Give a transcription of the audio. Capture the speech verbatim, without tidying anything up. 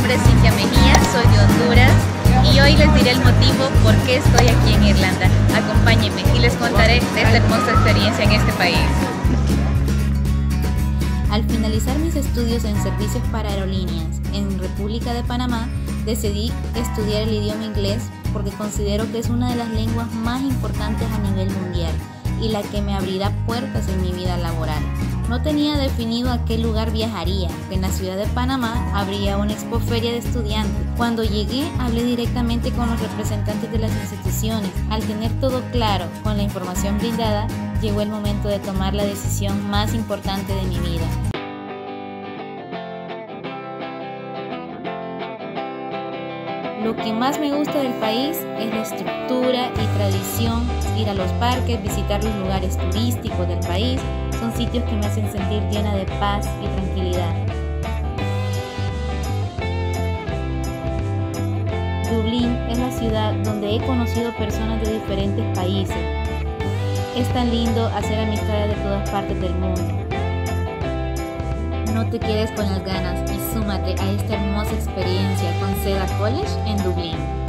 nombre es Cintia Mejía, soy de Honduras y hoy les diré el motivo por qué estoy aquí en Irlanda. Acompáñenme y les contaré de esta hermosa experiencia en este país. Al finalizar mis estudios en servicios para aerolíneas en República de Panamá, decidí estudiar el idioma inglés porque considero que es una de las lenguas más importantes a nivel mundial y la que me abrirá puertas en mi vida laboral. No tenía definido a qué lugar viajaría, que en la ciudad de Panamá habría una expoferia de estudiantes. Cuando llegué, hablé directamente con los representantes de las instituciones. Al tener todo claro con la información brindada, llegó el momento de tomar la decisión más importante de mi vida. Lo que más me gusta del país es la estructura y tradición, ir a los parques, visitar los lugares turísticos del país, son sitios que me hacen sentir llena de paz y tranquilidad. Dublín es la ciudad donde he conocido personas de diferentes países. Es tan lindo hacer amistades de todas partes del mundo. No te quedes con las ganas y súmate a esta hermosa experiencia con Seda College en Dublín.